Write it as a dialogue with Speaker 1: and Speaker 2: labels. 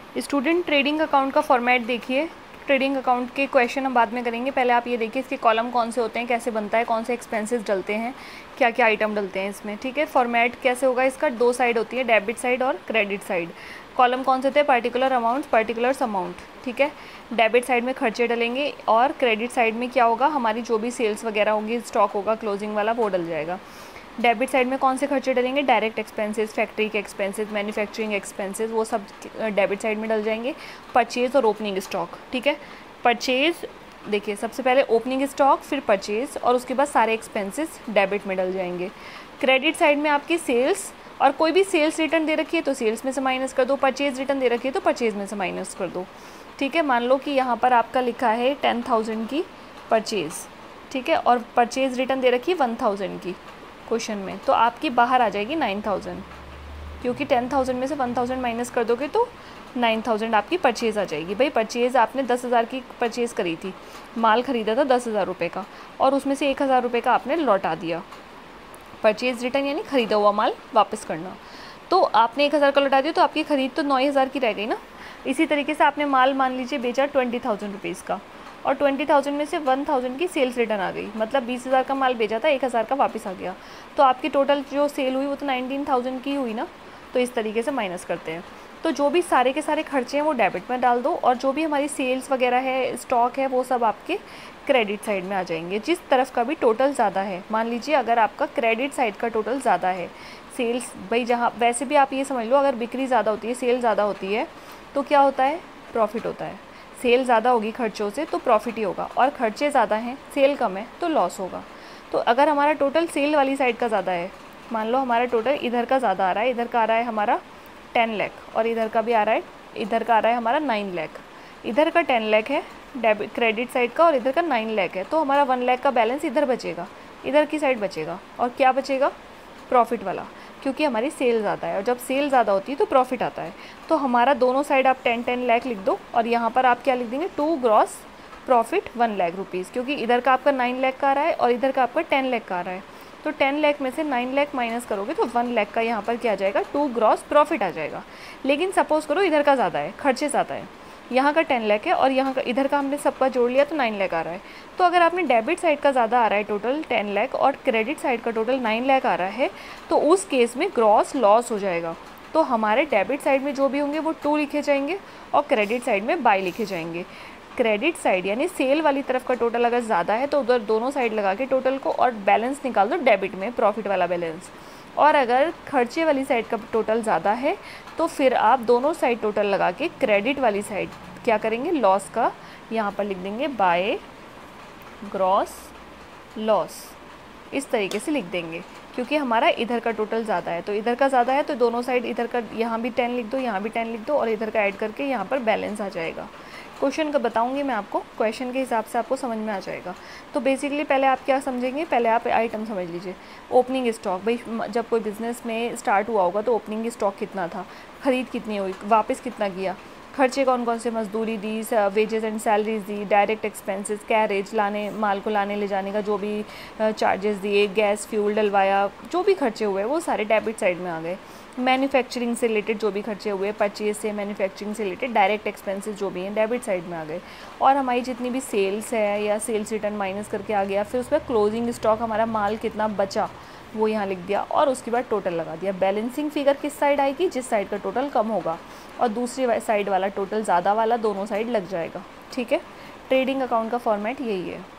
Speaker 1: Student trading account का format देखिए। Trading account के क्वेश्चन हम बाद में करेंगे, पहले आप ये देखिए इसके कॉलम कौन से होते हैं, कैसे बनता है, कौन से एक्सपेंसेस डलते हैं, क्या क्या आइटम डलते हैं इसमें। ठीक है, फॉर्मेट कैसे होगा इसका, दो साइड होती है, डेबिट साइड और क्रेडिट साइड। कॉलम कौन से थे, पर्टिकुलर अमाउंट, पर्टिकुलर्स अमाउंट। ठीक है, डेबिट साइड में खर्चे डलेंगे और क्रेडिट साइड में क्या होगा, हमारी जो भी सेल्स वगैरह होंगी, स्टॉक होगा क्लोजिंग वाला, वो डल जाएगा। डेबिट साइड में कौन से खर्चे डलेंगे, डायरेक्ट एक्सपेंसेस, फैक्ट्री के एक्सपेंसेस, मैन्युफैक्चरिंग एक्सपेंसेस, वो सब डेबिट साइड में डल जाएंगे। परचेज़ और ओपनिंग स्टॉक। ठीक है, परचेज़ देखिए सबसे पहले ओपनिंग स्टॉक, फिर परचेज़ और उसके बाद सारे एक्सपेंसेस डेबिट में डल जाएंगे। क्रेडिट साइड में आपकी सेल्स, और कोई भी सेल्स रिटर्न दे रखी है तो सेल्स में से माइनस कर दो, परचेज़ रिटर्न दे रखी है तो परचेज़ में से माइनस कर दो। ठीक है, मान लो कि यहाँ पर आपका लिखा है 10,000 की परचेज़, ठीक है, और परचेज़ रिटर्न दे रखी है 1,000 की क्वेश्चन में, तो आपकी बाहर आ जाएगी 9,000, क्योंकि 10,000 में से 1,000 माइनस कर दोगे तो 9,000 आपकी परचेज़ आ जाएगी। भाई परचेज़ आपने 10,000 की परचेज़ करी थी, माल ख़रीदा था 10,000 रुपये का, और उसमें से 1,000 रुपये का आपने लौटा दिया। परचेज़ रिटर्न यानी ख़रीदा हुआ माल वापस करना। तो आपने 1,000 का लौटा दिया तो आपकी ख़रीद तो 9,000 की रह गई ना। इसी तरीके से आपने माल मान लीजिए बेचा 20,000 रुपीज़ का, और 20,000 में से 1,000 की सेल्स रिटर्न आ गई, मतलब 20,000 का माल बेचा था, 1,000 का वापस आ गया, तो आपकी टोटल जो सेल हुई वो तो 19,000 की हुई ना। तो इस तरीके से माइनस करते हैं। तो जो भी सारे के सारे खर्चे हैं वो डेबिट में डाल दो, और जो भी हमारी सेल्स वगैरह है, स्टॉक है, वो सब आपके क्रेडिट साइड में आ जाएंगे। जिस तरफ का भी टोटल ज़्यादा है, मान लीजिए अगर आपका क्रेडिट साइड का टोटल ज़्यादा है, सेल्स, भाई जहाँ वैसे भी आप ये समझ लो अगर बिक्री ज़्यादा होती है, सेल ज़्यादा होती है तो क्या होता है, प्रॉफिट होता है। सेल ज़्यादा होगी खर्चों से तो प्रॉफिट ही होगा, और खर्चे ज़्यादा हैं, सेल कम है तो लॉस होगा। तो अगर हमारा टोटल सेल वाली साइड का ज़्यादा है, मान लो हमारा टोटल इधर का ज़्यादा आ रहा है, इधर का आ रहा है हमारा 10 लाख, और इधर का भी आ रहा है, इधर का आ रहा है हमारा 9 लाख। इधर का 10 लाख है डेबिट क्रेडिट साइड का, और इधर का 9 लाख है, तो हमारा 1 लाख का बैलेंस इधर बचेगा, इधर की साइड बचेगा। और क्या बचेगा, प्रॉफिट वाला, क्योंकि हमारी सेल ज़्यादा है, और जब सेल ज़्यादा होती है तो प्रॉफिट आता है। तो हमारा दोनों साइड आप 10-10 लाख लिख दो, और यहाँ पर आप क्या लिख देंगे, 2 ग्रॉस प्रॉफिट 1 लाख रुपीज़, क्योंकि इधर का आपका 9 लाख का आ रहा है और इधर का आपका 10 लाख का आ रहा है। तो 10 लाख में से 9 लाख माइनस करोगे तो 1 लाख का यहाँ पर क्या आ जाएगा, 2 ग्रॉस प्रॉफिट आ जाएगा। लेकिन सपोज़ करो इधर का ज़्यादा है, खर्चे ज़्यादा है, यहाँ का 10 लाख है और यहाँ का इधर का हमने सबका जोड़ लिया तो 9 लाख आ रहा है। तो अगर आपने डेबिट साइड का ज़्यादा आ रहा है टोटल 10 लाख और क्रेडिट साइड का टोटल 9 लाख आ रहा है, तो उस केस में ग्रॉस लॉस हो जाएगा। तो हमारे डेबिट साइड में जो भी होंगे वो 2 लिखे जाएंगे और क्रेडिट साइड में बाय लिखे जाएंगे। क्रेडिट साइड यानी सेल वाली तरफ का टोटल अगर ज़्यादा है तो उधर दोनों साइड लगा के टोटल को और बैलेंस निकाल दो डेबिट में, प्रॉफिट वाला बैलेंस। और अगर खर्चे वाली साइड का टोटल ज़्यादा है तो फिर आप दोनों साइड टोटल लगा के क्रेडिट वाली साइड क्या करेंगे, लॉस का यहाँ पर लिख देंगे बाय ग्रॉस लॉस, इस तरीके से लिख देंगे। क्योंकि हमारा इधर का टोटल ज़्यादा है तो इधर का ज़्यादा है तो दोनों साइड इधर का यहाँ भी 10 लिख दो, यहाँ भी 10 लिख दो, और इधर का ऐड करके यहाँ पर बैलेंस आ जाएगा। क्वेश्चन का बताऊंगी मैं आपको, क्वेश्चन के हिसाब से आपको समझ में आ जाएगा। तो बेसिकली पहले आप क्या समझेंगे, पहले आप आइटम समझ लीजिए। ओपनिंग स्टॉक, भाई जब कोई बिज़नेस में स्टार्ट हुआ होगा तो ओपनिंग स्टॉक कितना था, ख़रीद कितनी हुई, वापस कितना किया, खर्चे कौन कौन से, मजदूरी दी, वेजेस एंड सैलरीज दी, डायरेक्ट एक्सपेंसेस, कैरेज लाने माल को लाने ले जाने का जो भी चार्जेस दिए, गैस फ्यूल डलवाया, जो भी खर्चे हुए वो सारे डेबिट साइड में आ गए। मैन्युफैक्चरिंग से रिलेटेड जो भी खर्चे हुए, परचेज से मैन्युफैक्चरिंग से रिलेटेड डायरेक्ट एक्सपेंसेस जो भी हैं डेबिट साइड में आ गए। और हमारी जितनी भी सेल्स है या सेल्स रिटर्न माइनस करके आ गया, फिर उसमें क्लोजिंग स्टॉक हमारा माल कितना बचा वो यहाँ लिख दिया, और उसके बाद टोटल लगा दिया। बैलेंसिंग फिगर किस साइड आएगी, जिस साइड का टोटल कम होगा, और दूसरी साइड वाला टोटल ज़्यादा वाला दोनों साइड लग जाएगा। ठीक है, ट्रेडिंग अकाउंट का फॉर्मेट यही है।